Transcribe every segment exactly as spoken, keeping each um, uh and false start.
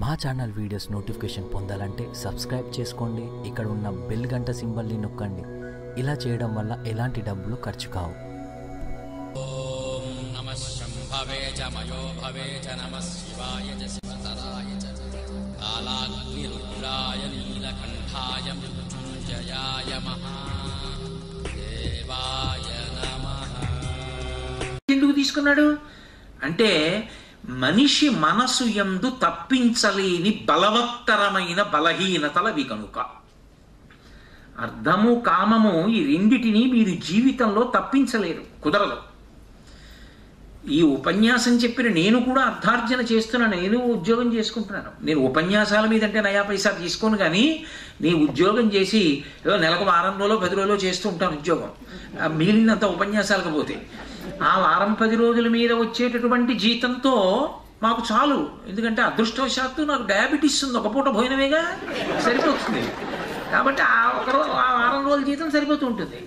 మా channel videos notification పొందాలంటే subscribe చేసుకోండి, ఇక్కడ ఉన్న బెల్ గంట సింబల్ని నొక్కండి. ఇలా చేయడం వల్ల ఎలాంటి డబ్బులు ఖర్చు కావు. ఓం నమః శంభవే చ మయో భవే చ నమః శివాయ చ శివతరాయ చ కాలాగ్ని రుద్రాయ నీలకంఠాయ మృత్యుంజయాయ మహాదేవాయ నమః. ఎందుకు తీసుకున్నాడు అంటే మనిషి మనసు యందు తప్పించలేని బలవత్తరమైన బలహీనతలవి కనుక. అర్థము కామము ఈ రెండిటిని మీరు జీవితంలో తప్పించలేరు, కుదరదు. ఈ ఉపన్యాసం చెప్పిన నేను కూడా అర్థార్జన చేస్తున్నాను, నేను ఉద్యోగం చేసుకుంటున్నాను. నేను ఉపన్యాసాల మీద అంటే నయా పైసా తీసుకోను, కానీ నేను ఉద్యోగం చేసి ఏదో నెలకు వారం రోజులు పది రోజులు చేస్తూ ఉంటాను ఉద్యోగం, మిగిలినంత ఉపన్యాసాలకు పోతే. ఆ వారం పది రోజుల మీద వచ్చేటటువంటి జీతంతో మాకు చాలు. ఎందుకంటే అదృష్టవశాత్తు నాకు డయాబెటీస్ ఉంది, ఒక పూట భోజనమేగా సరిపోతుంది. కాబట్టి ఆ ఒక ఆ వారం రోజుల జీతం సరిపోతూ ఉంటుంది.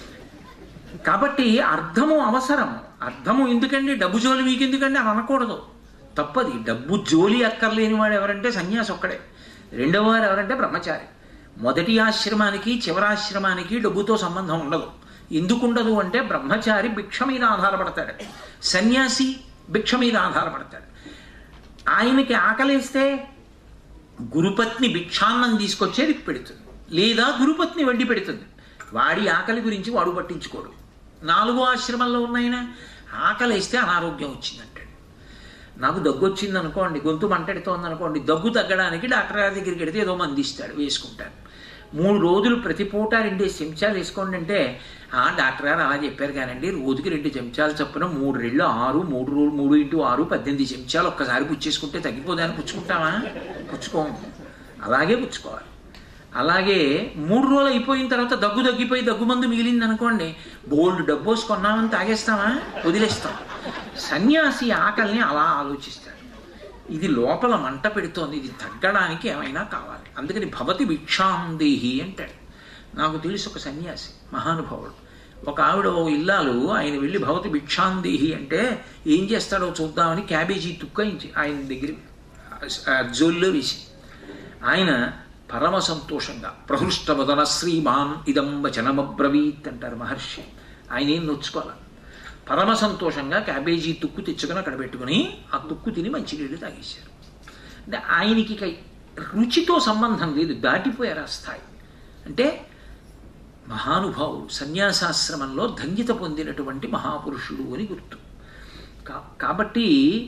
కాబట్టి అర్థము అవసరం. అర్థము ఎందుకండి, డబ్బు జోలి మీకు ఎందుకండి అని అనకూడదు, తప్పది. డబ్బు జోలి అక్కర్లేని వాడు ఎవరంటే సన్యాసి ఒక్కడే. రెండవ వారు ఎవరంటే బ్రహ్మచారి. మొదటి ఆశ్రమానికి చివరాశ్రమానికి డబ్బుతో సంబంధం ఉండదు. ఎందుకు ఉండదు అంటే బ్రహ్మచారి భిక్ష మీద ఆధారపడతాడు, సన్యాసి భిక్ష మీద ఆధారపడతాడు. ఆయనకి ఆకలేస్తే గురుపత్ని భిక్షాన్నం తీసుకొచ్చేది పెడుతుంది, లేదా గురుపత్ని వండి పెడుతుంది. వాడి ఆకలి గురించి వాడు పట్టించుకోడు. నాలుగో ఆశ్రమంలో ఉన్నాయన ఆకలేస్తే అనారోగ్యం వచ్చిందంటాడు. నాకు దగ్గు వచ్చింది అనుకోండి, గొంతు మంటెడుతోంది అనుకోండి, దగ్గు తగ్గడానికి డాక్టర్ గారి దగ్గరికి వెడితే ఏదో మంది ఇస్తాడు, వేసుకుంటాడు. మూడు రోజులు ప్రతి పూట రెండు చెంచాలు వేసుకోండి అంటే, ఆ డాక్టర్ గారు అలా చెప్పారు కానండి, రోజుకి రెండు చెంచాలు చొప్పున మూడు రెళ్ళు ఆరు మూడు రోజులు మూడు ఇంటూ ఆరు పద్దెనిమిది చెంచాలు ఒక్కసారి పుచ్చేసుకుంటే తగ్గిపోదాన్ని పుచ్చుకుంటామా? పుచ్చుకోము. అలాగే పుచ్చుకోవాలి. అలాగే మూడు రోజులు అయిపోయిన తర్వాత దగ్గు తగ్గిపోయి దగ్గు మందు మిగిలింది అనుకోండి, బోల్డ్ డబ్బోసి కొన్నామని తాగేస్తామా? వదిలేస్తాం. సన్యాసి ఆకలిని అలా ఆలోచిస్తాడు. ఇది లోపల మంట పెడుతోంది, ఇది తగ్గడానికి ఏమైనా కావాలి. అందుకని భవతి భిక్షాందేహి అంటాడు. నాకు తెలుసు ఒక సన్యాసి మహానుభావుడు, ఒక ఆవిడ ఓ ఇల్లాలు ఆయన వెళ్ళి భవతి భిక్షాందేహి అంటే ఏం చేస్తాడో చూద్దామని క్యాబేజీ తుక్కించి ఆయన దగ్గర జోల్లో వేసి, ఆయన పరమ సంతోషంగా ప్రహృష్టవదన శ్రీమాన్ ఇదం వచనమబ్రవీత్ అంటారు మహర్షి. ఆయన ఏం నొచ్చుకోవాలి, పరమ సంతోషంగా క్యాబేజీ తుక్కు తెచ్చుకొని అక్కడ పెట్టుకుని ఆ తుక్కు తిని మంచినీళ్ళు తాగేశారు. అంటే ఆయనకి రుచితో సంబంధం లేదు, దాటిపోయారు ఆ స్థాయి. అంటే మహానుభావుడు, సన్యాసాశ్రమంలో ధన్యత పొందినటువంటి మహాపురుషుడు అని గుర్తు. కాబట్టి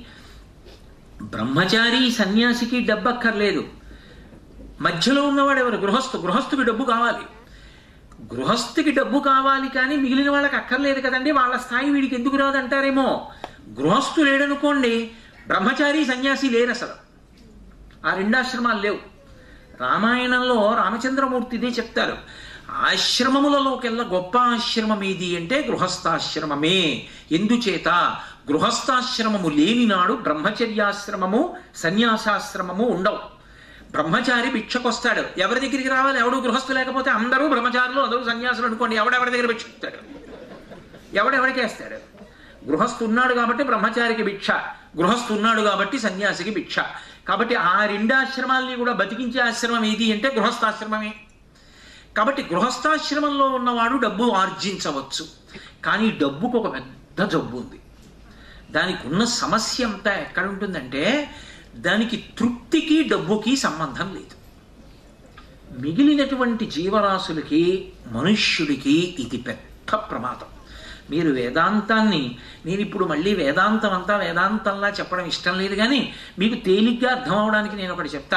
బ్రహ్మచారి సన్యాసికి డబ్బు అక్కర్లేదు. మధ్యలో ఉన్నవాడు ఎవరు? గృహస్థు. గృహస్థుకి డబ్బు కావాలి. గృహస్థుకి డబ్బు కావాలి కానీ మిగిలిన వాళ్ళకి అక్కర్లేదు కదండి, వాళ్ళ స్థాయి వీడికి ఎందుకు రాదంటారేమో. గృహస్థు లేడనుకోండి, బ్రహ్మచారి సన్యాసి లేరు అసలు, ఆ రెండాశ్రమాలు లేవు. రామాయణంలో రామచంద్రమూర్తి ఇదే చెప్తారు, ఆశ్రమములలోకెల్లా గొప్ప ఆశ్రమం ఏది అంటే గృహస్థాశ్రమమే. ఎందుచేత గృహస్థాశ్రమము లేనినాడు బ్రహ్మచర్యాశ్రమము సన్యాసాశ్రమము ఉండవు. బ్రహ్మచారి భిక్షకొస్తాడు, ఎవరి దగ్గరికి రావాలి? ఎవడు గృహస్థు లేకపోతే అందరూ బ్రహ్మచారులు అందరూ సన్యాసులు అనుకోండి, ఎవడెవరి దగ్గర భిక్షిస్తాడు? ఎవడెవడికి వేస్తాడు? గృహస్థు ఉన్నాడు కాబట్టి బ్రహ్మచారికి భిక్ష, గృహస్థు ఉన్నాడు కాబట్టి సన్యాసికి భిక్ష. కాబట్టి ఆ రెండాశ్రమాల్ని కూడా బతికించే ఆశ్రమం ఏది అంటే గృహస్థాశ్రమమే. కాబట్టి గృహస్థాశ్రమంలో ఉన్నవాడు డబ్బు ఆర్జించవచ్చు, కానీ డబ్బుకు ఒక పెద్ద జబ్బు ఉంది. దానికి ఉన్న సమస్య అంతా ఎక్కడుంటుందంటే దానికి తృప్తికి డబ్బుకి సంబంధం లేదు. మిగిలినటువంటి జీవరాశులకి మనుష్యుడికి ఇది పెద్ద ప్రమాదం. మీరు వేదాంతాన్ని, నేను ఇప్పుడు మళ్ళీ వేదాంతం అంతా వేదాంతంలా చెప్పడం ఇష్టం లేదు, కానీ మీకు తేలిగ్గా అర్థం అవడానికి నేను ఒకటి చెప్తా.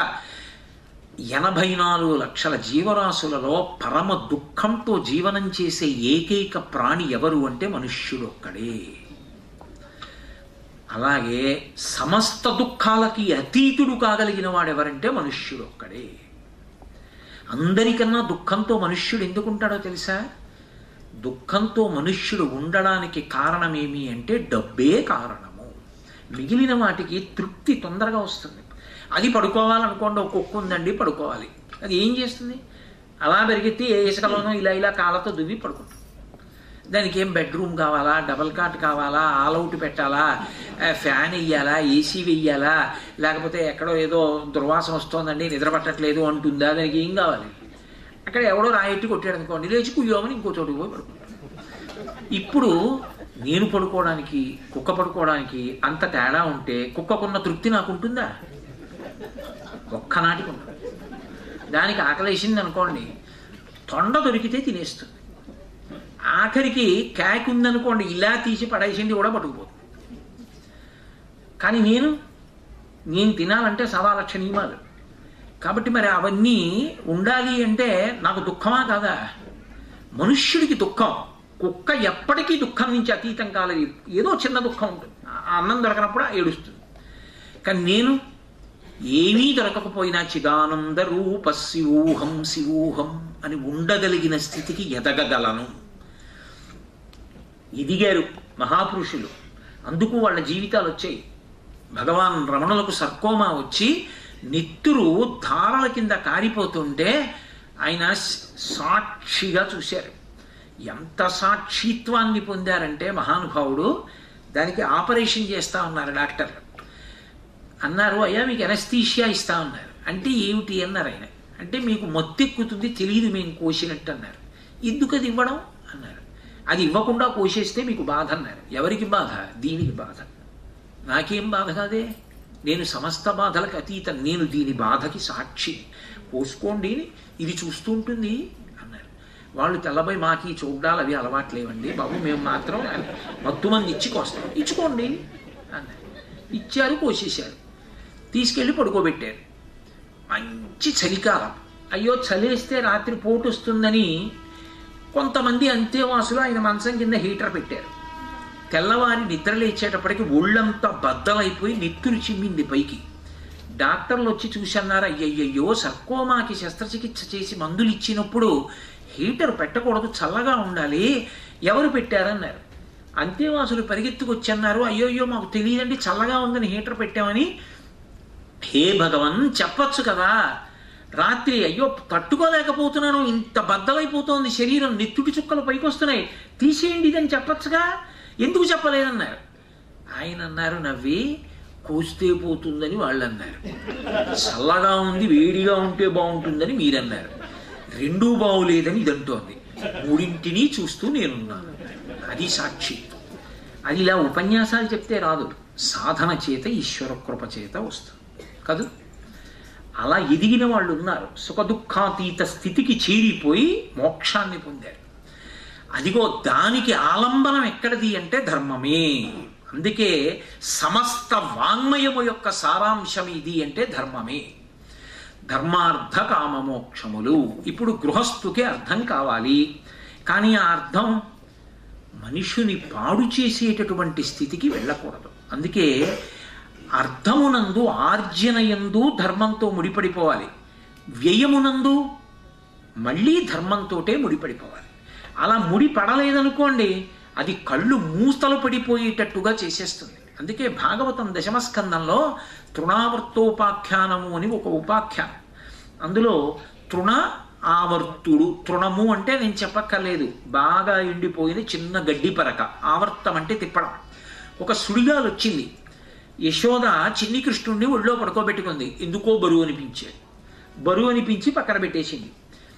ఎనభై నాలుగు లక్షల జీవరాశులలో పరమ దుఃఖంతో జీవనం చేసే ఏకైక ప్రాణి ఎవరు అంటే మనుష్యుడు ఒక్కడే. అలాగే సమస్త దుఃఖాలకి అతీతుడు కాగలిగిన వాడు ఎవరంటే మనుష్యుడు ఒక్కడే. అందరికన్నా దుఃఖంతో మనుష్యుడు ఎందుకుంటాడో తెలుసా? దుఃఖంతో మనుష్యుడు ఉండడానికి కారణమేమి అంటే డబ్బే కారణము. మిగిలిన వాటికి తృప్తి తొందరగా వస్తుంది. అది పడుకోవాలనుకోండి, ఒక కుక్క ఉందండి పడుకోవాలి, అది ఏం చేస్తుంది? అలా పెరిగితే ఏ ఇసుకలోనో ఇలా ఇలా కాళ్ళతో దువ్వి పడుకుంటుంది. దానికి ఏం బెడ్రూమ్ కావాలా, డబల్ కాట్ కావాలా, ఆల్అవుట్ పెట్టాలా, ఫ్యాన్ వెయ్యాలా, ఏసీ వెయ్యాలా, లేకపోతే ఎక్కడో ఏదో దుర్వాసన వస్తోందండి నిద్ర పట్టట్లేదు అంటుందా, దానికి ఏం కావాలి? అక్కడ ఎవడో రాయెట్టి కొట్టాడు అనుకోండి, లేచి కుయ్యోమని ఇంకో చోటుకు పోయి పడుకుంటాడు. ఇప్పుడు నేను పడుకోవడానికి కుక్క పడుకోవడానికి అంత తేడా ఉంటే కుక్కకున్న తృప్తి నాకు ఉంటుందా? ఒక్కనాటికి ఉండదు. దానికి ఆకలేసింది అనుకోండి, తొండ దొరికితే తినేస్తుంది. ఆఖరికి క్యాక్ ఉందనుకోండి, ఇలా తీసి పడేసింది కూడా పట్టుకుపోతుంది. కానీ నేను నేను తినాలంటే సవా లక్ష నియమాలు. కాబట్టి మరి అవన్నీ ఉండాలి అంటే నాకు దుఃఖమా కాదా? మనుష్యుడికి దుఃఖం, కుక్క ఎప్పటికీ దుఃఖం నుంచి అతీతం కాలేదు. ఏదో చిన్న దుఃఖం ఉంటుంది, అన్నం దొరకనప్పుడు ఏడుస్తుంది. కానీ నేను ఏమీ దొరకకపోయినా చిదానంద రూప శివూహం శివూహం అని ఉండగలిగిన స్థితికి ఎదగగలను. ఎదిగారు మహాపురుషులు, అందుకు వాళ్ళ జీవితాలు వచ్చాయి. భగవాన్ రమణులకు సర్కోమా వచ్చి నెత్తురు ధారల కింద కారిపోతుంటే ఆయన సాక్షిగా చూశారు. ఎంత సాక్షిత్వాన్ని పొందారంటే మహానుభావుడు, దానికి ఆపరేషన్ చేస్తా ఉన్నారు డాక్టర్లు. అన్నారు, అయ్యా మీకు ఎనస్థీషియా ఇస్తా ఉన్నారు. అంటే ఏమిటి అన్నారు ఆయన. అంటే మీకు మొత్తెక్కుతుంది, తెలియదు మేము కోసినట్టు అన్నారు. ఎందుకు అది ఇవ్వడం అన్నారు. అది ఇవ్వకుండా కోసేస్తే మీకు బాధ అన్నారు. ఎవరికి బాధ? దీనికి బాధ. నాకేం బాధ కాదే, నేను సమస్త బాధలకు అతీతం, నేను దీని బాధకి సాక్షి. కోసుకోండి, ఇది చూస్తూ ఉంటుంది అన్నారు. వాళ్ళు తెల్లబోయి మాకు ఈ చూడాలి అవి అలవాట్లేవండి బాబు, మేము మాత్రం మత్తు మంది ఇచ్చి కోస్తాం, ఇచ్చుకోండి అన్నారు. ఇచ్చారు, కోసేశారు, తీసుకెళ్ళి పడుకోబెట్టారు. మంచి చలికాలం. అయ్యో చలేస్తే రాత్రి పోటు వస్తుందని కొంతమంది అంతేవాసులు ఆయన మంచం కింద హీటర్ పెట్టారు. తెల్లవారి నిద్ర లేచేటప్పటికి ఒళ్ళంతా బద్దలైపోయి నెత్తురు చిమ్మింది పైకి. డాక్టర్లు వచ్చి చూసన్నారు, అయ్యయ్యో సర్కోమాకి శస్త్రచికిత్స చేసి మందులు ఇచ్చినప్పుడు హీటర్ పెట్టకూడదు, చల్లగా ఉండాలి, ఎవరు పెట్టారన్నారు. అంతేవాసులు పరిగెత్తుకొచ్చి అన్నారు, అయ్యోయ్యో మాకు తెలియదండి చల్లగా ఉందని హీటర్ పెట్టామని. హే భగవన్, చెప్పచ్చు కదా, రాత్రి అయ్యో తట్టుకోలేకపోతున్నాను, ఇంత బద్దలైపోతోంది శరీరం, నెత్తుటి చుక్కలు పైకి వస్తున్నాయి, తీసేయండి ఇదని చెప్పచ్చుగా, ఎందుకు చెప్పలేదన్నారు. ఆయన అన్నారు నవ్వి, కోస్తే పోతుందని వాళ్ళు అన్నారు, చల్లగా ఉంది వేడిగా ఉంటే బాగుంటుందని మీరన్నారు, రెండూ బాగులేదని ఇదంటోంది, మూడింటిని చూస్తూ నేనున్నాను. అది సాక్షి. అది ఇలా ఉపన్యాసాలు చెప్తే రాదు, సాధన చేత ఈశ్వర కృప చేత వస్తుంది కాదు. అలా ఎదిగిన వాళ్ళు ఉన్నారు, సుఖదుఖాతీత స్థితికి చేరిపోయి మోక్షాన్ని పొందారు. అదిగో దానికి ఆలంబనం ఎక్కడిది అంటే ధర్మమే. అందుకే సమస్త వాంగ్మయము యొక్క సారాంశం ఇది అంటే ధర్మమే. ధర్మార్థ కామమోక్షములు. ఇప్పుడు గృహస్థుకి అర్థం కావాలి, కానీ ఆ అర్థం మనుషుని పాడు చేసేటటువంటి స్థితికి వెళ్ళకూడదు. అందుకే అర్థమునందు ఆర్జనయందు ధర్మంతో ముడిపడిపోవాలి, వ్యయమునందు మళ్ళీ ధర్మంతోటే ముడిపడిపోవాలి. అలా ముడిపడలేదనుకోండి, అది కళ్ళు మూస్తలు పడిపోయేటట్టుగా చేసేస్తుంది. అందుకే భాగవతం దశమస్కందంలో తృణావర్తోపాఖ్యానము అని ఒక ఉపాఖ్యానం. అందులో తృణ ఆవర్తుడు, తృణము అంటే నేను చెప్పక్కర్లేదు, బాగా ఎండిపోయిన చిన్న గడ్డి పరక. ఆవర్తం అంటే తిప్పడం. ఒక సుడిగాలు వచ్చింది, యశోద చిన్ని కృష్ణుడిని ఒళ్ళో పడుకోబెట్టుకుంది, ఎందుకో బరువు అనిపించాడు. బరువు అనిపించి పక్కన పెట్టేసింది.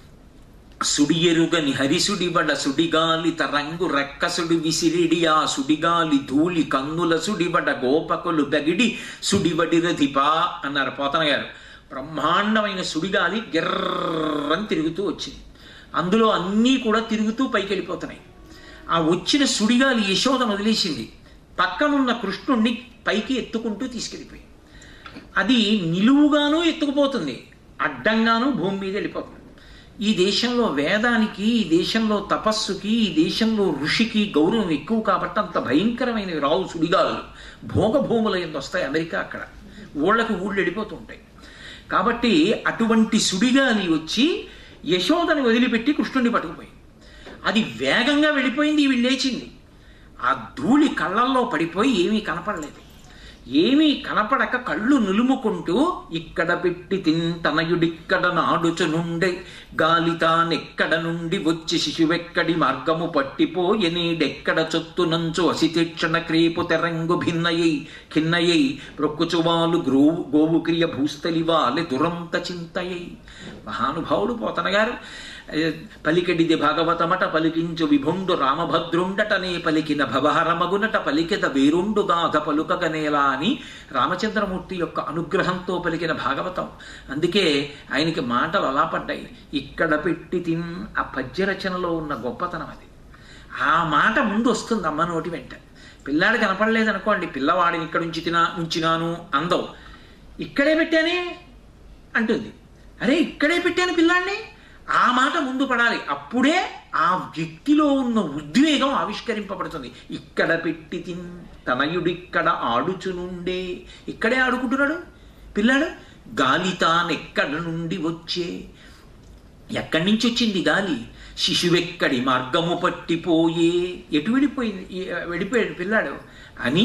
సుడియెరుగని హరిసుడిబడ సుడిగాలి తరంగు రెక్కసుడి విసిరిడి ఆ సుడిగాలి ధూళి కన్నుల సుడిబడ గోపకులు బగిడి సుడివడిరధిపా అన్నారు పోతన గారు. బ్రహ్మాండమైన సుడిగాలి గిర్రని తిరుగుతూ వచ్చింది, అందులో అన్నీ కూడా తిరుగుతూ పైకి వెళ్ళిపోతున్నాయి. ఆ వచ్చిన సుడిగాలి యశోదను వదిలేసింది, పక్కనున్న కృష్ణుణ్ణి పైకి ఎత్తుకుంటూ తీసుకెళ్ళిపోయి. అది నిలువుగాను ఎత్తుకుపోతుంది, అడ్డంగాను భూమి మీద వెళ్ళిపోతుంది. ఈ దేశంలో వేదానికి, ఈ దేశంలో తపస్సుకి, ఈ దేశంలో ఋషికి గౌరవం ఎక్కువ కాబట్టి అంత భయంకరమైనవి రావు సుడిగాలు. భోగభూముల కింద వస్తాయి అమెరికా, అక్కడ ఊళ్ళకి ఊళ్ళు వెళ్ళిపోతూ ఉంటాయి. కాబట్టి అటువంటి సుడిగాలి వచ్చి యశోదని వదిలిపెట్టి కృష్ణుడిని పట్టుకుపోయింది. అది వేగంగా వెళ్ళిపోయింది, ఇవి లేచింది. ఆ ధూళి కళ్ళల్లో పడిపోయి ఏమీ కనపడలేదు. ఏమీ కనపడక కళ్ళు నులుముకుంటూ ఇక్కడ పెట్టి తింతనయుడిక్కడ నాడుచునుండే గాలితానెక్కడ నుండి వచ్చి శిశువెక్కడి మార్గము పట్టిపోయెనీడెక్కడ చొత్తునంచు అసితీక్షణ క్రేపు తెరంగు భిన్నయై ఖిన్నయై ప్రొక్కుచువాలు గ్రోవు గోవు క్రియ భూస్థలివాలె దురంత చింతయై. మహానుభావుడు పోతన గారు పలికెడిది భాగవతమట పలికించు విభుండు రామభద్రుండటనే పలికిన భవహరమగునట పలికెద వేరుండు గాథ పలుకగనేలా అని రామచంద్రమూర్తి యొక్క అనుగ్రహంతో పలికిన భాగవతం. అందుకే ఆయనకి మాటలు అలా పడ్డాయి. ఇక్కడ పెట్టి తిన్ ఆ పద్యరచనలో ఉన్న గొప్పతనం అది. ఆ మాట ముందు వస్తుంది అమ్మ నోటి వెంట. పిల్లాడు కనపడలేదనుకోండి, పిల్లవాడిని ఇక్కడ ఉంచి తినా ఉంచినాను అందవు, ఇక్కడే పెట్టానే అంటుంది. అరే ఇక్కడే పెట్టాను పిల్లాడిని, ఆ మాట ముందు పడాలి. అప్పుడే ఆ వ్యక్తిలో ఉన్న ఉద్వేగం ఆవిష్కరింపబడుతుంది. ఇక్కడ పెట్టి తిన్ తనయుడిక్కడ ఆడుచునుండే, ఇక్కడే ఆడుకుంటున్నాడు పిల్లాడు. గాలి తానెక్కడ నుండి వచ్చే, ఎక్కడి నుంచి వచ్చింది గాలి? శిశువెక్కడి మార్గము పట్టిపోయే, ఎటు వెళ్ళిపోయింది వెళ్ళిపోయాడు పిల్లాడు అని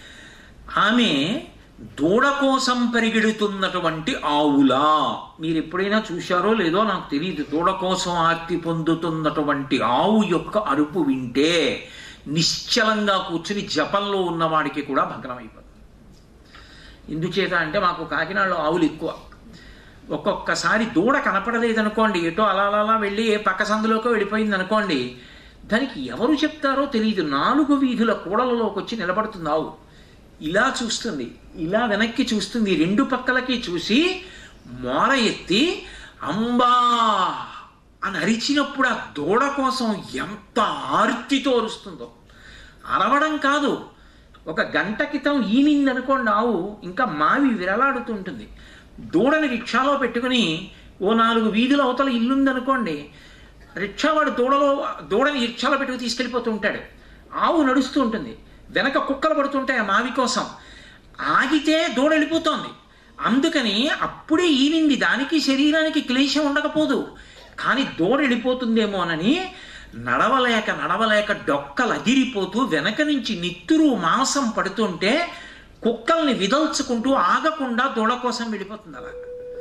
ఆమె దూడ కోసం పరిగెడుతున్నటువంటి ఆవులా. మీరు ఎప్పుడైనా చూశారో లేదో నాకు తెలియదు. దూడ కోసం ఆర్తి పొందుతున్నటువంటి ఆవు యొక్క అరుపు వింటే నిశ్చలంగా కూర్చుని జపంలో ఉన్నవాడికి కూడా భగ్నం అయిపోతుంది. ఎందుచేత అంటే మాకు కాకినాడలో ఆవులు ఎక్కువ. ఒక్కొక్కసారి దూడ కనపడలేదనుకోండి, ఎటో అలా అలా వెళ్ళి ఏ పక్క సందులోకి వెళ్ళిపోయింది అనుకోండి, దానికి ఎవరు చెప్తారో తెలియదు. నాలుగు వీధుల కూడలలోకి వచ్చి నిలబడుతుంది ఆవు. ఇలా చూస్తుంది, ఇలా వెనక్కి చూస్తుంది, రెండు పక్కలకి చూసి మోర ఎత్తి అంబా అని అరిచినప్పుడు ఆ దూడ కోసం ఎంత ఆర్తితో అరుస్తుందో. అరవడం కాదు, ఒక గంట క్రితం ఈనింది అనుకోండి ఆవు, ఇంకా మావి విరలాడుతుంటుంది. దూడని రిక్షాలో పెట్టుకుని ఓ నాలుగు వీధుల అవతల ఇల్లుందనుకోండి, రిక్షావాడు దూడలో దూడని రిక్షాలో పెట్టుకు తీసుకెళ్ళిపోతూ ఉంటాడు. ఆవు నడుస్తూ ఉంటుంది, వెనక కుక్కలు పడుతుంటాయి ఆ మావి కోసం. ఆగితే దూడ వెళ్ళిపోతోంది. అందుకని అప్పుడే ఈనింది, దానికి శరీరానికి క్లేశం ఉండకపోదు, కానీ దూడ వెళ్ళిపోతుందేమోనని నడవలేక నడవలేక డొక్కలు అదిరిపోతూ వెనక నుంచి నిత్తురు మాంసం పడుతుంటే కుక్కల్ని విదల్చుకుంటూ ఆగకుండా దూడ కోసం వెళ్ళిపోతుంది అలా.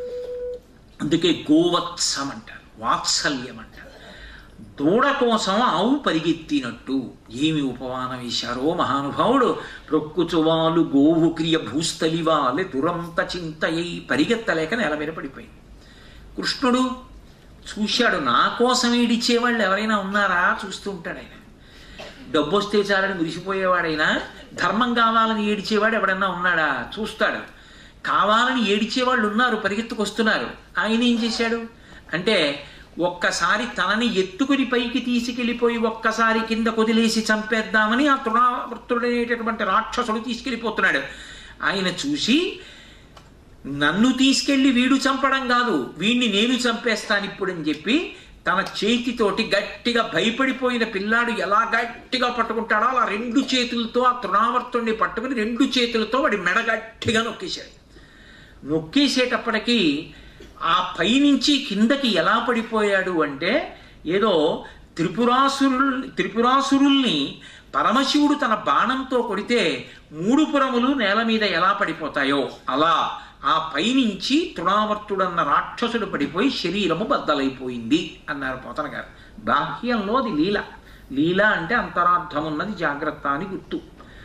అందుకే గోవత్సం అంటారు, వాత్సల్యం అంటారు. దూడ కోసం ఆవు పరిగెత్తినట్టు ఏమి ఉపమానం వేశారో మహానుభావుడు. ప్రొక్కుచువాలు గోవు క్రియ భూస్థలివాలె దురంత చింతయ్యి, పరిగెత్తలేక నేల మీద పడిపోయింది. కృష్ణుడు చూశాడు, నా కోసం ఏడిచేవాళ్ళు ఎవరైనా ఉన్నారా చూస్తూ ఉంటాడు ఆయన. డబ్బు వస్తే చాలని మురిసిపోయేవాడైనా, ధర్మం కావాలని ఏడిచేవాడు ఎవడన్నా ఉన్నాడా చూస్తాడు. కావాలని ఏడిచేవాళ్ళు ఉన్నారు, పరిగెత్తుకొస్తున్నారు. ఆయన ఏం చేశాడు అంటే ఒక్కసారి తనని ఎత్తుకుని పైకి తీసుకెళ్ళిపోయి ఒక్కసారి కింద కొదిలేసి చంపేద్దామని ఆ తృణావర్తుడనేటటువంటి రాక్షసుడు తీసుకెళ్ళిపోతున్నాడు. ఆయన చూసి నన్ను తీసుకెళ్లి వీడు చంపడం కాదు, వీడిని నేను చంపేస్తాను ఇప్పుడు అని చెప్పి తన చేతితోటి గట్టిగా భయపడిపోయిన పిల్లాడు ఎలా గట్టిగా పట్టుకుంటాడో అలా రెండు చేతులతో ఆ తృణావర్తుడిని పట్టుకుని రెండు చేతులతో వాడి మెడ గట్టిగా నొక్కేశాడు. నొక్కేసేటప్పటికీ ఆ పైనుంచి కిందకి ఎలా పడిపోయాడు అంటే ఏదో త్రిపురాసురు త్రిపురాసురుల్ని పరమశివుడు తన బాణంతో కొడితే మూడు పురములు నేల మీద ఎలా పడిపోతాయో అలా ఆ పైనుంచి తృణావర్తుడన్న రాక్షసుడు పడిపోయి శరీరము బద్దలైపోయింది అన్నారు పోతన గారు. బాహ్యంలో అది లీల. లీల అంటే అంతరార్థం ఉన్నది జాగ్రత్త అని గుర్తు.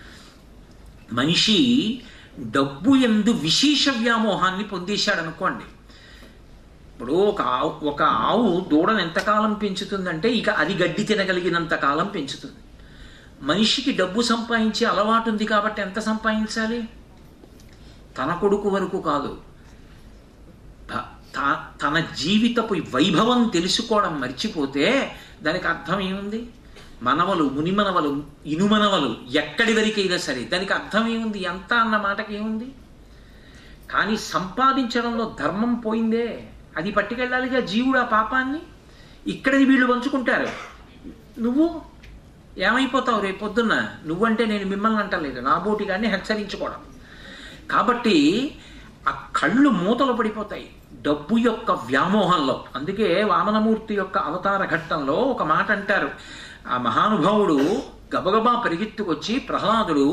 మనిషి డబ్బు యందు విశేష వ్యామోహాన్ని పొందేశాడు అనుకోండి. ఇప్పుడు ఒక ఆవు ఒక ఆవు దూడను ఎంతకాలం పెంచుతుందంటే ఇక అది గడ్డి తినగలిగినంత కాలం పెంచుతుంది. మనిషికి డబ్బు సంపాదించే అలవాటు ఉంది కాబట్టి ఎంత సంపాదించాలి? తన కొడుకు వరకు కాదు, తన జీవితపు వైభవం తెలుసుకోవడం మర్చిపోతే దానికి అర్థం ఏముంది? మనవలు, మునిమనవలు, ఇనుమనవలు ఎక్కడి వరకైనా సరే దానికి అర్థం ఏముంది? ఎంత అన్న మాటకి ఏముంది? కానీ సంపాదించడంలో ధర్మం పోయిందే. అది పట్టుకెళ్ళాలిగా జీవుడు ఆ పాపాన్ని. ఇక్కడది వీళ్ళు పంచుకుంటారు. నువ్వు ఏమైపోతావు రేపు పొద్దున్న? నువ్వంటే నేను మిమ్మల్ని అంటలేదు, నా బోటి గారిని హెచ్చరించుకోవడం. కాబట్టి ఆ కళ్ళు మూతలు పడిపోతాయి డబ్బు యొక్క వ్యామోహంలో. అందుకే వామనమూర్తి యొక్క అవతార ఘట్టంలో ఒక మాట అంటారు. ఆ మహానుభావుడు గబగబా పరిగెత్తుకొచ్చి ప్రహ్లాదుడు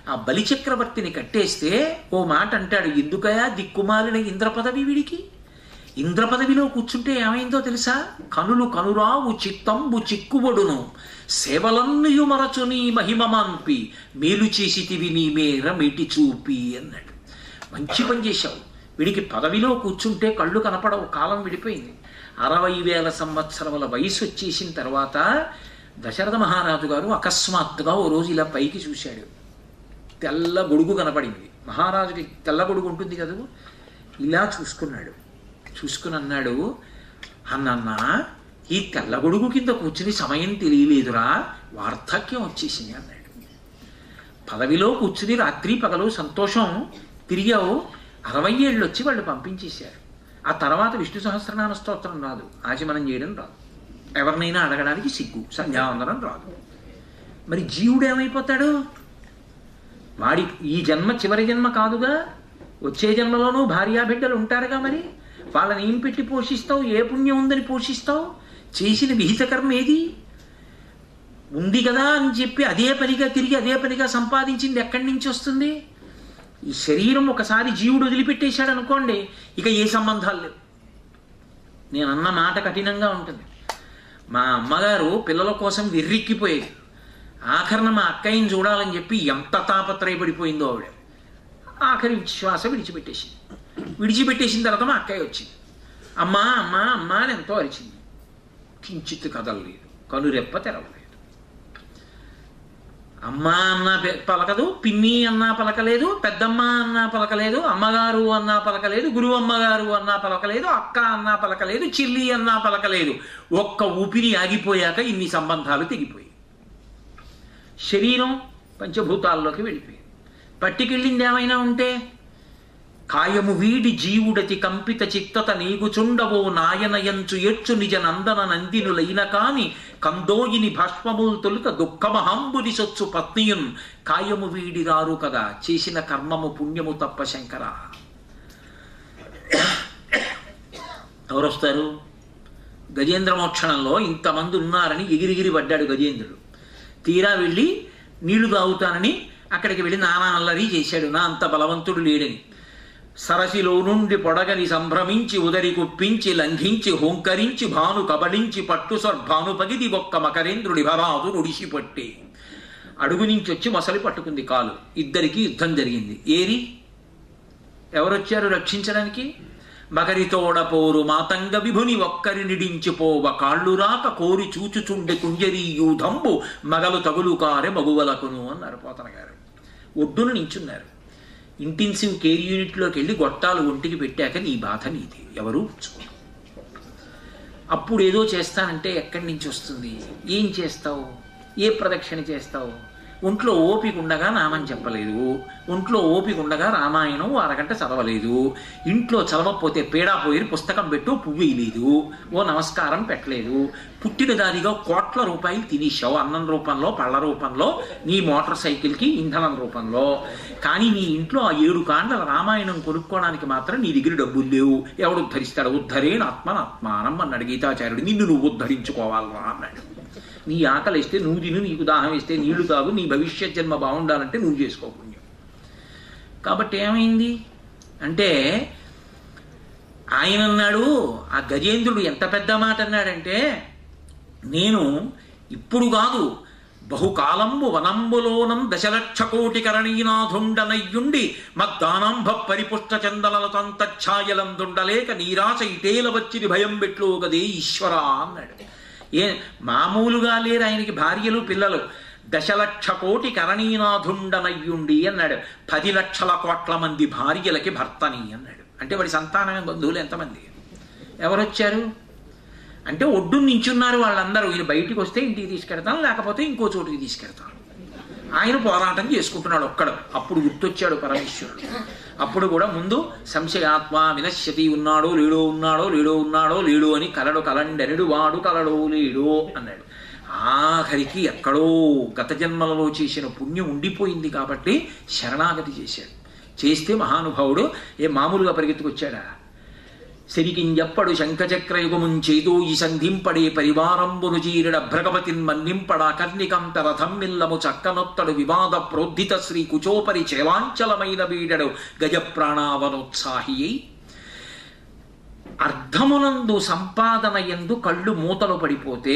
ఆ బలిచక్రవర్తిని కట్టేస్తే ఓ మాట అంటాడు, ఎందుకయా దిక్కుమాలిన ఇంద్ర పదవి వీడికి? ఇంద్ర పదవిలో కూర్చుంటే ఏమైందో తెలుసా? కనులు కనురావు చిత్తంబు చిక్కుబడును, సేవలన్నయు మరచు నీ మహిమమాన్పి, మేలు చేసితివి నీ మేర మెటి చూపి అన్నాడు. మంచి పని చేశావు. వీడికి పదవిలో కూర్చుంటే కళ్ళు కనపడవు, కాలం విడిపోయింది. అరవై వేల సంవత్సరముల వయసు వచ్చేసిన తర్వాత దశరథ మహారాజు గారు అకస్మాత్తుగా ఓ రోజు ఇలా పైకి చూశాడు. తెల్ల గొడుగు కనపడింది. మహారాజుకి తెల్ల గొడుగు ఉంటుంది కదా, ఇలా చూసుకున్నాడు. చూసుకుని అన్నాడు, అన్నన్న ఈ తెల్ల గొడుగు కింద కూర్చుని సమయం తెలియలేదురా, వార్ధక్యం వచ్చేసింది అన్నాడు. పదవిలో కూర్చుని రాత్రి పగలు సంతోషం తిరిగావు, అరవై ఏళ్ళు వచ్చి వాళ్ళు పంపించేశారు. ఆ తర్వాత విష్ణు సహస్రనామ స్తోత్రం రాదు, ఆచమనం చేయడం రాదు, ఎవరినైనా అడగడానికి సిగ్గు, సంధ్యావందనం రాదు. మరి జీవుడు ఏమైపోతాడు? వాడి ఈ జన్మ చివరి జన్మ కాదుగా, వచ్చే జన్మలోనూ భార్యాబిడ్డలు ఉంటారుగా, మరి వాళ్ళని ఏం పెట్టి పోషిస్తావు? ఏ పుణ్యం ఉందని పోషిస్తావు? చేసిన విహిత కర్మ ఏది ఉంది కదా అని చెప్పి అదే పనిగా తిరిగి అదే పనిగా సంపాదించింది ఎక్కడి నుంచి వస్తుంది? ఈ శరీరం ఒకసారి జీవుడు వదిలిపెట్టేశాడు అనుకోండి, ఇక ఏ సంబంధాలు లేవు. నేను అన్న మాట కఠినంగా ఉంటుంది. మా అమ్మగారు పిల్లల కోసం వెర్రిక్కిపోయేది. ఆఖరణ మా అక్కయ్యని చూడాలని చెప్పి ఎంత తాపత్రయపడిపోయిందో ఆవిడ. ఆఖరి శ్వాస విడిచిపెట్టేసింది. విడిచిపెట్టేసిన తర్వాత మా అక్కయ్య వచ్చింది. అమ్మా అమ్మా అమ్మా అని ఎంతో అరిచింది. కించిత్ కదలలేదు, కనురెప్ప తెరవలేదు. అమ్మా అన్నా పలకదు, పిన్ని అన్నా పలకలేదు, పెద్దమ్మ అన్నా పలకలేదు, అమ్మగారు అన్నా పలకలేదు, గురువు అమ్మగారు అన్నా పలకలేదు, అక్క అన్నా పలకలేదు, చిల్లి అన్నా పలకలేదు. ఒక్క ఊపిరి ఆగిపోయాక ఇన్ని సంబంధాలు తెగిపోయి శరీరం పంచభూతాల్లోకి వెళ్ళిపోయింది. పట్టికెళ్ళింది ఏమైనా ఉంటే, కాయము వీడి జీవుడతి కంపిత చిత్తత నీగుచుండవో నాయనయంచు ఎచ్చు నిజ నందన నందినులైన కాని కందోయిని భాష్మములు తొలుత దుఃఖమహంబుని సొచ్చు పత్నియున్ కాయము వీడిరారు కదా, చేసిన కర్మము పుణ్యము తప్ప శంకర. ఎవరొస్తారు? గజేంద్ర మోక్షణంలో ఇంతమంది ఉన్నారని ఎగిరిగిరి పడ్డాడు గజేంద్రుడు. తీరా వెళ్ళి నీళ్లు తాగుతానని అక్కడికి వెళ్ళి నానా అల్లరి చేశాడు. నా అంత బలవంతుడు లేడని. సరసిలో నుండి పొడగని సంభ్రమించి ఉదరి కుప్పించి లంఘించి హోంకరించి భాను కబళించి పట్టు సర్భాను పగిది ఒక్క మకరేంద్రుడి భరాదు నుడిసిపట్టి అడుగు నుంచి వచ్చి మొసలి పట్టుకుంది కాలు. ఇద్దరికి యుద్ధం జరిగింది. ఏరి ఎవరొచ్చారు రక్షించడానికి? మకరితోడ పోరు మాతంగ విభుని ఒక్కరి నిడించిపోవ కాళ్ళు రాక కోరి చూచుచుండె కుంజరీ యూధంబు మగలు తగులు కారె మగువలకును అన్నారు పోతన గారు. ఒడ్డున నించున్నారు. ఇంటెన్సివ్ కేర్ యూనిట్లోకి వెళ్ళి గొట్టాలు ఒంటికి పెట్టాక నీ బాధ నీది, ఎవరు పుచ్చుకోరు. అప్పుడు ఏదో చేస్తానంటే ఎక్కడి నుంచి వస్తుంది? ఏం చేస్తావు? ఏ ప్రదక్షిణ చేస్తావు? ఒంట్లో ఓపిక ఉండగా నామని చెప్పలేదు, ఒంట్లో ఓపిక ఉండగా రామాయణం అరగంట చదవలేదు, ఇంట్లో చదవకపోతే పేడా పోయి పుస్తకం పెట్టు పువ్వు వేయలేదు, ఓ నమస్కారం పెట్టలేదు, పుట్టిన దానిగా కోట్ల రూపాయలు తినేసావు అన్నం రూపంలో, పళ్ళ రూపంలో, నీ మోటార్ సైకిల్కి ఇంధనం రూపంలో. కానీ నీ ఇంట్లో ఆ ఏడు కాండల రామాయణం కొనుక్కోవడానికి మాత్రం నీ దగ్గర డబ్బులు లేవు. ఎవడు ఉద్ధరిస్తాడు? ఉద్ధరేణ ఆత్మనాత్మానం అన్నాడు గీతాచార్యుడు. నిన్ను నువ్వు ఉద్ధరించుకోవాలరా అన్నాడు. నీ ఆకలి వేస్తే నువ్వు తిను, నీకు దాహం వేస్తే నీళ్లు తాగు, నీ భవిష్యత్ జన్మ బాగుండాలంటే నువ్వు చేసుకో పుణ్యం. కాబట్టి ఏమైంది అంటే, ఆయన అన్నాడు, ఆ గజేంద్రుడు ఎంత పెద్ద మాట అన్నాడంటే, నేను ఇప్పుడు కాదు బహుకాలంబు వనంబులోనం దశలక్ష కోటి కరణీనాథుండనయ్యుండి మద్దానాంభ పరిపుష్ట చందలతంతఛాయలందుండలేక నీరాశ ఇటేల వచ్చిది భయం పెట్లు గదే ఈశ్వరా అన్నాడు. ఏ మామూలుగా లేరు ఆయనకి భార్యలు పిల్లలు. దశలక్ష కోటి కరణీనాథుండనయ్యుండి అన్నాడు. పది లక్షల కోట్ల మంది భార్యలకి భర్తని అన్నాడు. అంటే వాడి సంతానమే బంధువులు ఎంతమంది? ఎవరొచ్చారు అంటే ఒడ్డు నించున్నారు వాళ్ళందరూ. ఈయన బయటికి వస్తే ఇంటికి తీసుకెడతాం, లేకపోతే ఇంకో చోటుకి తీసుకెడతాం. ఆయన పోరాటం చేసుకుంటున్నాడు ఒక్కడు. అప్పుడు గుర్తొచ్చాడు పరమేశ్వరుడు. అప్పుడు కూడా ముందు సంశయాత్మ వినశ్యతి, ఉన్నాడో లేడో ఉన్నాడో లేడో ఉన్నాడో లేడో అని కలడు కలండెనడు వాడు కలడో లేడో అన్నాడు. ఆఖరికి ఎక్కడో గత జన్మలలో చేసిన పుణ్యం ఉండిపోయింది కాబట్టి శరణాగతి చేశాడు. చేస్తే మహానుభావుడు ఏ మామూలుగా పరిగెత్తుకొచ్చాడా? శరికింజప్పడు శంఖచక్రయుగముం చేదో ఈ సంధింపడే పరివారంబును జీరిడ భ్రగవతిన్ మన్నింపడ కర్ణికంత రథం మిల్లము చక్కనొత్తడు వివాద ప్రోద్ధిత శ్రీ కుచోపరి చేలాంచలమైన వీడడు గజ ప్రాణావనోత్సాహి. అర్ధమునందు సంపాదన యందు కళ్ళు మూతలు పడిపోతే,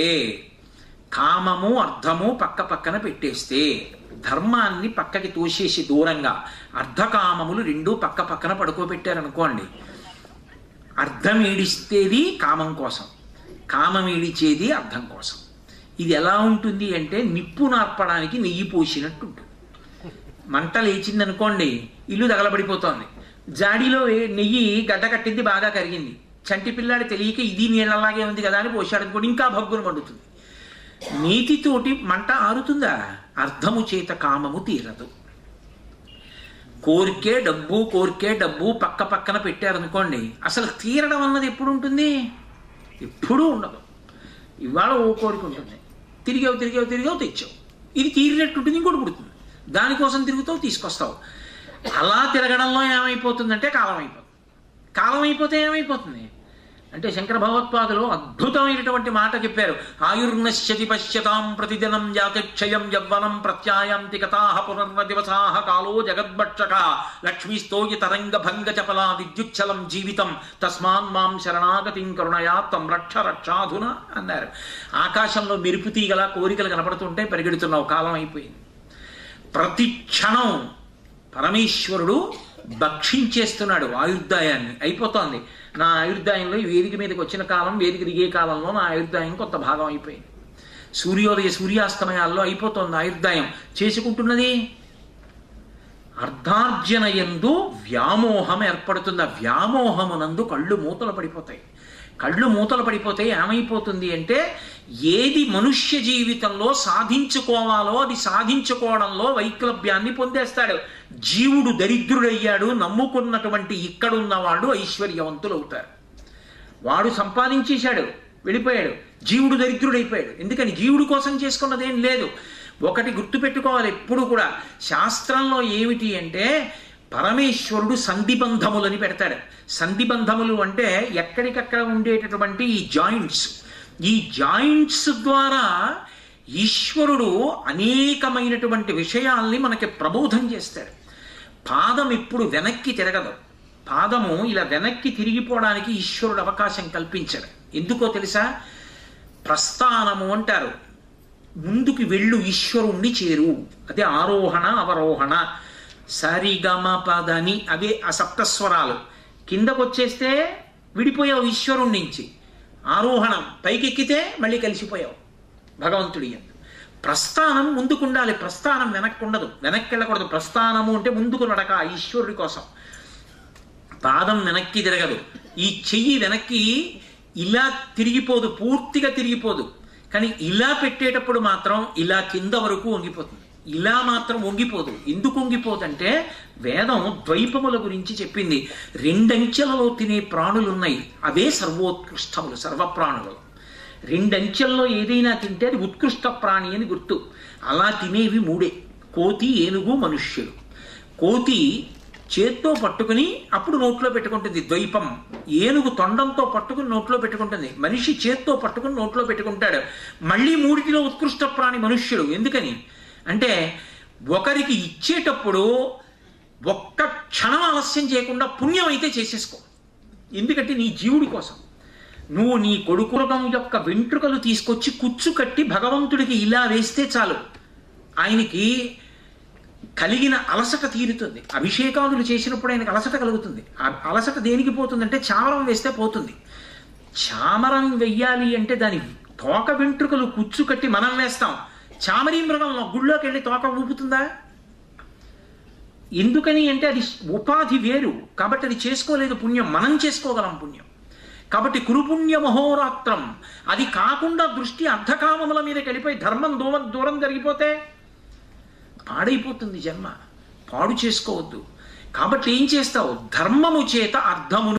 కామము అర్ధము పక్క పక్కన పెట్టేస్తే, ధర్మాన్ని పక్కకి తోసేసి దూరంగా అర్ధకామములు రెండూ పక్క పక్కన పడుకోబెట్టారనుకోండి, అర్థం ఏడిస్తేది కామం కోసం, కామం ఏడిచేది అర్థం కోసం. ఇది ఎలా ఉంటుంది అంటే నిప్పు నార్పడానికి నెయ్యి పోసినట్టు ఉంటుంది. మంట లేచిందనుకోండి, ఇల్లు తగలబడిపోతోంది, జాడీలో నెయ్యి గడ్డ కట్టింది, బాగా కరిగింది, చంటి పిల్లాడి తెలియక ఇది నీళ్ళలాగే ఉంది కదా అని పోసాడు అనుకోండి, ఇంకా భగ్గును మండుతుంది. నీతితోటి మంట ఆరుతుందా? అర్థము చేత కామము తీరదు. కోరికే డబ్బు కోరికే డబ్బు పక్క పక్కన పెట్టారనుకోండి, అసలు తీరడం అన్నది ఎప్పుడు ఉంటుంది? ఎప్పుడూ ఉండదు. ఇవాళ ఓ కోరిక ఉంటుంది, తిరిగావు తిరిగావు తిరిగావు తెచ్చావు, ఇది తీరినట్టుంటుంది, ఇంకోటి పుడుతుంది, దానికోసం తిరుగుతావు తీసుకొస్తావు. అలా తిరగడంలో ఏమైపోతుందంటే కాలం అయిపోతుంది. కాలం అయిపోతే ఏమైపోతుంది అంటే శంకర భగవత్పాదులు అద్భుతమైనటువంటి మాట చెప్పారు. ఆయుర్నశ్యతి పశ్యతాం ప్రతిదినం జాతిక్షయం యవ్వనం ప్రత్యాయాంతి కథాః పునర్నదివసాః కాలో జగద్భక్షక లక్ష్మీస్తోయి తరంగ భంగ చపలా విద్యుచ్చలం జీవితం తస్మాన్ మాం శరణాగతిం కరుణయా తం రక్ష రక్షాధున అన్నారు. ఆకాశంలో మెరుపు తీగల కోరికలు కనపడుతుంటే పరిగెడుతున్నావు, కాలం అయిపోయింది. ప్రతి క్షణం పరమేశ్వరుడు భక్షించేస్తున్నాడు ఆయుర్దాయాన్ని. అయిపోతోంది నా ఆయుర్దాయంలో, ఈ వేదిక మీదకి వచ్చిన కాలం, వేదిక దిగే కాలంలో నా ఆయుర్దాయం కొంత భాగం అయిపోయింది. సూర్యోదయ సూర్యాస్తమయాల్లో అయిపోతోంది ఆయుర్దాయం. చేసుకుంటున్నది అర్ధార్జన యందు వ్యామోహం ఏర్పడుతుంది. ఆ వ్యామోహమునందు కళ్ళు మూతలు పడిపోతాయి. కళ్ళు మూతలు పడిపోతే ఏమైపోతుంది అంటే, ఏది మనుష్య జీవితంలో సాధించుకోవాలో అది సాధించుకోవడంలో వైక్లభ్యాన్ని పొందేస్తాడు. జీవుడు దరిద్రుడయ్యాడు, నమ్ముకున్నటువంటి ఇక్కడున్నవాడు ఐశ్వర్యవంతులు అవుతారు. వాడు సంపాదించేశాడు, వెళ్ళిపోయాడు, జీవుడు దరిద్రుడైపోయాడు. ఎందుకని? జీవుడి కోసం చేసుకున్నదేం లేదు. ఒకటి గుర్తుపెట్టుకోవాలి ఎప్పుడు కూడా, శాస్త్రంలో ఏమిటి అంటే పరమేశ్వరుడు సంధిబంధములని పెడతాడు. సంధిబంధములు అంటే ఎక్కడికక్కడ ఉండేటటువంటి ఈ జాయింట్స్. ఈ జాయింట్స్ ద్వారా ఈశ్వరుడు అనేకమైనటువంటి విషయాల్ని మనకి ప్రబోధం చేస్తాడు. పాదం ఎప్పుడు వెనక్కి తిరగదు. పాదము ఇలా వెనక్కి తిరిగిపోవడానికి ఈశ్వరుడు అవకాశం కల్పించాడు. ఎందుకో తెలుసా? ప్రస్థానము అంటారు, ముందుకు వెళ్ళు ఈశ్వరుణ్ణి చేరు. అదే ఆరోహణ అవరోహణ. సరిగమ పదని అవే ఆ సప్తస్వరాలు. కిందకు వచ్చేస్తే విడిపోయావు ఈశ్వరుడి నుంచి. ఆరోహణం పైకెక్కితే మళ్ళీ కలిసిపోయావు భగవంతుడి యందు. ప్రస్థానం ముందుకుండాలి, ప్రస్థానం వెనక్కి ఉండదు, వెనక్కి వెళ్ళకూడదు. ప్రస్థానము అంటే ముందుకు నడక ఈశ్వరుడి కోసం. పాదం వెనక్కి తిరగదు, ఈ చెయ్యి వెనక్కి ఇలా తిరిగిపోదు, పూర్తిగా తిరిగిపోదు. కానీ ఇలా పెట్టేటప్పుడు మాత్రం ఇలా కింద వరకు వంగిపోతుంది, ఇలా మాత్రం వంగిపోదు. ఎందుకు వంగిపోదంటే వేదం ద్వైపముల గురించి చెప్పింది. రెండంచెలలో తినే ప్రాణులు ఉన్నాయి, అవే సర్వోత్కృష్టములు, సర్వప్రాణులు. రెండంచెల్లో ఏదైనా తింటే అది ఉత్కృష్ట ప్రాణి అని గుర్తు. అలా తినేవి మూడే: కోతి, ఏనుగు, మనుష్యులు. కోతి చేత్తో పట్టుకుని అప్పుడు నోట్లో పెట్టుకుంటుంది ద్వైపం. ఏనుగు తొండంతో పట్టుకుని నోట్లో పెట్టుకుంటుంది. మనిషి చేత్తో పట్టుకుని నోట్లో పెట్టుకుంటాడు. మళ్ళీ మూడిటిలో ఉత్కృష్ట ప్రాణి మనుష్యుడు. ఎందుకని అంటే ఒకరికి ఇచ్చేటప్పుడు ఒక్క క్షణం ఆలస్యం చేయకుండా పుణ్యం అయితే చేసేసుకో. ఎందుకంటే నీ జీవుడి కోసం. నువ్వు నీ కొడుకురగం యొక్క వెంట్రుకలు తీసుకొచ్చి కుచ్చు కట్టి భగవంతుడికి ఇలా వేస్తే చాలు, ఆయనకి కలిగిన అలసట తీరుతుంది. అభిషేకాదులు చేసినప్పుడు ఆయనకు అలసట కలుగుతుంది. ఆ అలసట దేనికి పోతుందంటే చామరం వేస్తే పోతుంది. చామరం వెయ్యాలి అంటే దాని తోక వెంట్రుకలు కుచ్చు కట్టి మనం వేస్తాం. చామరీ మృగంలో గుళ్ళోకి వెళ్ళి తోక ఊపుతుందా? ఎందుకని అంటే అది ఉపాధి వేరు, కాబట్టి అది చేసుకోలేదు పుణ్యం. మనం చేసుకోగలం పుణ్యం. కాబట్టి కురుపుణ్య మహోరాత్రం. అది కాకుండా దృష్టి అర్ధకామముల మీదకి వెళ్ళిపోయి ధర్మం దూరం దూరం జరిగిపోతే పాడైపోతుంది జన్మ. పాడు చేసుకోవద్దు. కాబట్టి ఏం చేస్తావు? ధర్మము చేత అర్థమును